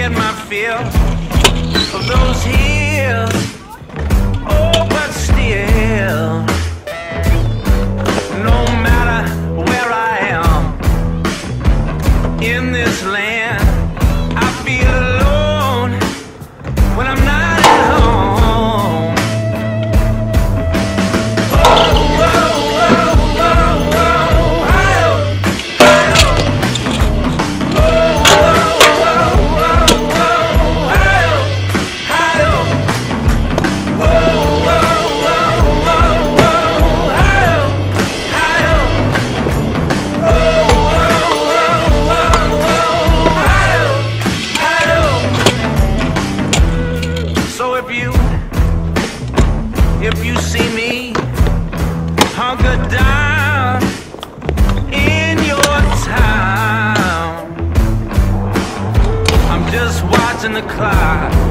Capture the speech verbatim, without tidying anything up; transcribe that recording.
get my fill of those hills. Oh, but still, no matter where I am in this land, I feel alone when I'm not at home. Oh, oh, oh, oh, oh, hi-oh, hi-oh. Oh, oh, oh, oh, oh, hi-oh, hi-oh. Oh, oh, oh, oh, oh, hi-oh, hi-oh. Oh, oh, oh, oh, oh, hi-oh, hi-oh. So if you, if you see me hunkered down in your town, I'm just watching the clock